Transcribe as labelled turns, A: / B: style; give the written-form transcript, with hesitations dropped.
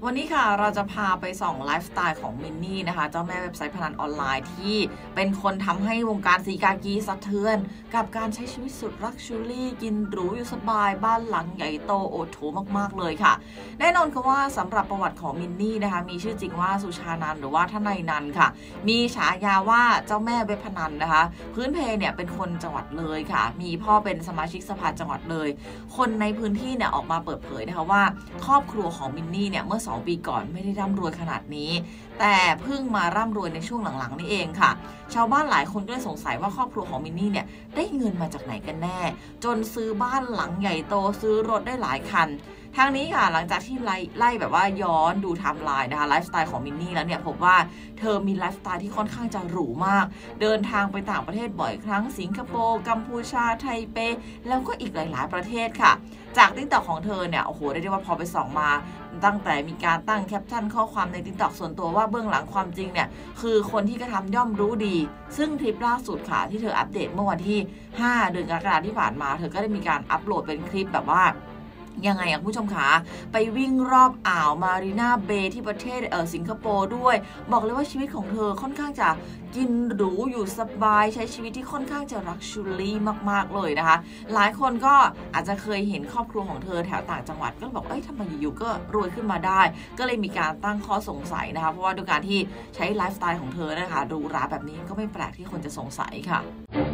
A: วันนี้ค่ะเราจะพาไปส่องไลฟ์สไตล์ของมินนี่นะคะเจ้าแม่เว็บไซต์พนันออนไลน์ที่เป็นคนทำให้วงการสีกากีสะเทือนกับการใช้ชีวิตสุดลักชัวรี่กินหรูอยู่สบายบ้านหลังใหญ่โตโอโถมากๆเลยค่ะแน่นอนค่ะว่าสำหรับประวัติของมินนี่นะคะมีชื่อจริงว่าสุชานันท์หรือว่าทนายนันท์ค่ะมีฉายาว่าเจ้าแม่เว็บพนันนะคะพื้นเพเนี่ยเป็นคนจังหวัดเลยค่ะมีพ่อเป็นสมาชิกสภาจังหวัดเลยคนในพื้นที่เนี่ยออกมาเปิดเผยนะคะว่าครอบครัวของมินนี่เนี่ยเมื่อ2 ปีก่อนไม่ได้ร่ำรวยขนาดนี้แต่เพิ่งมาร่ำรวยในช่วงหลังๆนี่เองค่ะชาวบ้านหลายคนก็เลยสงสัยว่าครอบครัวของมินนี่เนี่ยได้เงินมาจากไหนกันแน่จนซื้อบ้านหลังใหญ่โตซื้อรถได้หลายคันทางนี้ค่ะหลังจากที่ไล่แบบว่าย้อนดูไทม์ไลน์นะคะไลฟ์สไตล์ของมินนี่แล้วเนี่ยพบว่าเธอมีไลฟ์สไตล์ที่ค่อนข้างจะหรูมากเดินทางไปต่างประเทศบ่อยครั้งสิงคโปร์กัมพูชาไทเปแล้วก็อีกหลายๆประเทศค่ะจากTikTokของเธอเนี่ยโอ้โหได้ว่าพอไปส่องมาตั้งแต่มีการตั้งแคปชั่นข้อความในTikTokส่วนตัวว่าเบื้องหลังความจริงเนี่ยคือคนที่กระทำย่อมรู้ดีซึ่งคลิปล่าสุดค่ะที่เธออัปเดตเมื่อวันที่5 เดือนกรกฎาคมที่ผ่านมาเธอก็ได้มีการอัปโหลดเป็นคลิปแบบว่ายังไงคุณผู้ชมคะไปวิ่งรอบอ่าวมารีนาเบย์ที่ประเทศสิงคโปร์ด้วยบอกเลยว่าชีวิตของเธอค่อนข้างจะกินหรูอยู่สบายใช้ชีวิตที่ค่อนข้างจะลักชัวรี่มากๆเลยนะคะหลายคนก็อาจจะเคยเห็นครอบครัวของเธอแถวต่างจังหวัดก็บอกทำไมอยู่ๆก็รวยขึ้นมาได้ก็เลยมีการตั้งข้อสงสัยนะคะเพราะว่าด้วยการที่ใช้ไลฟ์สไตล์ของเธอนะคะหรูหราแบบนี้ก็ไม่แปลกที่คนจะสงสัยค่ะ